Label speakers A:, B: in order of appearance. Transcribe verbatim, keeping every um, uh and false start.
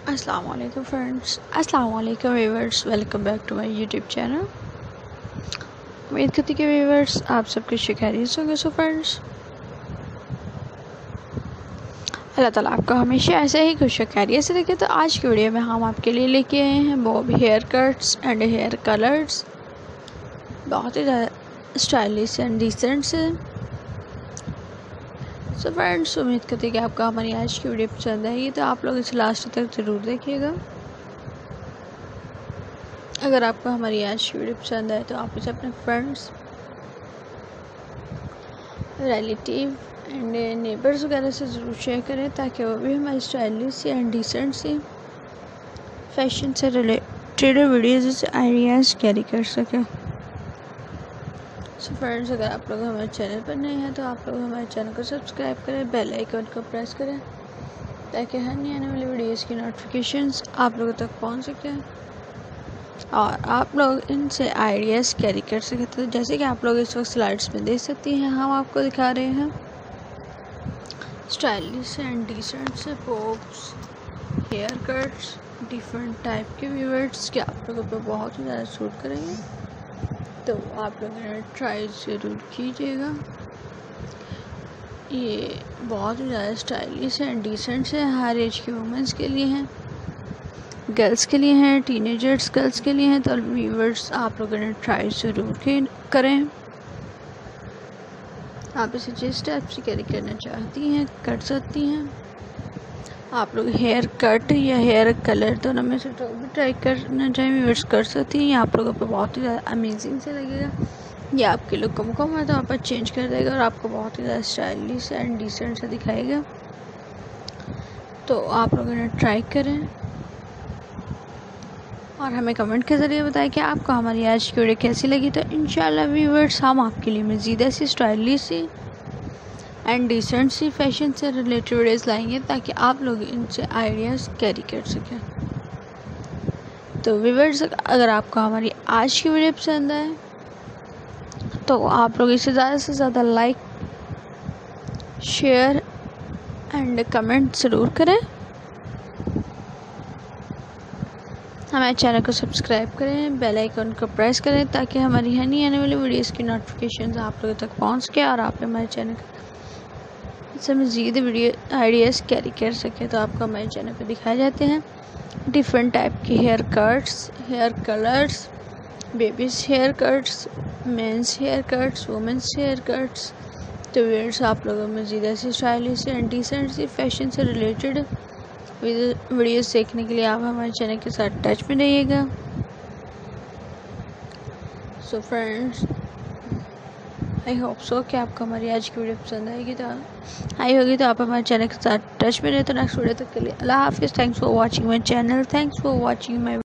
A: अस्सलाम वालेकुम फ्रेंड्स, अस्सलाम वालेकुम viewers, welcome back to my YouTube channel. उम्मीद करती कि व्यूअर्स आप सबके खैरियत होंगे। सो फ्रेंड्स, अल्लाह ताला आपको हमेशा ऐसे ही खुश खैरियत से रखे। तो आज की वीडियो में हम आपके लिए लेके आए हैं bob hair cuts and hair colours, बहुत ही ज़्यादा स्टाइलिश एंड डिसेंट से। सो फ्रेंड्स, उम्मीद करती है कि आपको हमारी आज की वीडियो पसंद आएगी, तो आप लोग इसे लास्ट तक ज़रूर देखिएगा। अगर आपको हमारी आज की वीडियो पसंद आए तो आप इसे अपने फ्रेंड्स, रिलेटिव एंड नेबर्स वगैरह से ज़रूर शेयर करें, ताकि वो भी हमारी स्टाइलिश एंड डिसेंट सी फैशन से रिलेटेड वीडियोज़ से आइडियाज़ कैरी कर सकें। सो फ्रेंड्स, अगर आप लोग हमारे चैनल पर नए हैं तो आप लोग हमारे चैनल को सब्सक्राइब करें, बेल आइकन को प्रेस करें, ताकि हर नई आने वाली वीडियोज़ की नोटिफिकेशंस आप लोगों तक पहुंच सकें और आप लोग इनसे आइडियाज़ कैरी कर सकें। तो जैसे कि आप लोग इस वक्त स्लाइड्स में देख सकती हैं, हम आपको दिखा रहे हैं स्टाइलिश एंड डिसेंट से bobs hair cuts, different type के व्यूअर्स के आप लोगों पर बहुत ही ज़्यादा सूट करेंगे। तो आप लोग ट्राई ज़रूर कीजिएगा। ये बहुत ही ज़्यादा स्टाइलिश एंड डिसेंट से हर एज की वुमेंस के लिए हैं, गर्ल्स के लिए हैं, टीनेजर्स गर्ल्स के लिए हैं। तो व्यूअर्स, आप लोगों ने ट्राई ज़रूर करें। आप इसे जिस टाइप से कैरी करना चाहती हैं कर सकती हैं। आप लोग हेयर कट या हेयर कलर दोनों में से जो भी ट्राई करना चाहें व्यूअर्स कर सकती हैं। ये आप लोगों पर बहुत ही ज़्यादा अमेजिंग से लगेगा। ये आपके लुक को मुकम्मल तौर पर चेंज कर देगा और आपको बहुत ही ज़्यादा स्टाइलिश एंड डिसेंट से दिखाएगा। तो आप लोगों ने ट्राई करें और हमें कमेंट के ज़रिए बताएं कि आपको हमारी आज की वीडियो कैसी लगी। तो इंशाल्लाह व्यूअर्स, हम आपके लिए मज़ीद ऐसी स्टाइलिश सी एंड डिसेंट सी फैशन से रिलेटेड वीडियोज़ लाएंगे, ताकि आप लोग इनसे आइडियाज़ कैरी कर सकें। तो व्यूअर्स, अगर आपको हमारी आज की वीडियो पसंद आए तो आप लोग इसे ज़्यादा से ज़्यादा लाइक, शेयर एंड कमेंट ज़रूर करें। हमारे चैनल को सब्सक्राइब करें, बेल आइकन को प्रेस करें, ताकि हमारी हर नई आने वाली वीडियोज़ की नोटिफिकेशंस आप लोगों तक पहुंच सके और आप हमारे चैनल से मज़ीद वीडियो आइडियाज़ कैरी कर सकें। तो आपको हमारे चैनल पर दिखाए जाते हैं डिफरेंट टाइप के hair cuts, hair colours, babies hair cuts, men's hair cuts, women's hair cuts. तो व्यूअर्स, आप लोगों में मज़ीद ऐसी स्टाइलिश एंड डिसेंट सी फैशन से रिलेटेड वीडियोस देखने के लिए आप हमारे चैनल के साथ टच में रहिएगा। So friends, I hope so कि आपको हमारी आज की वीडियो पसंद आएगी। तो आई होगी तो आप हमारे चैनल के साथ टच में रहे। तो नेक्स्ट वीडियो तक के लिए अल्लाह हाफिज़। Thanks for watching my channel, thanks for watching my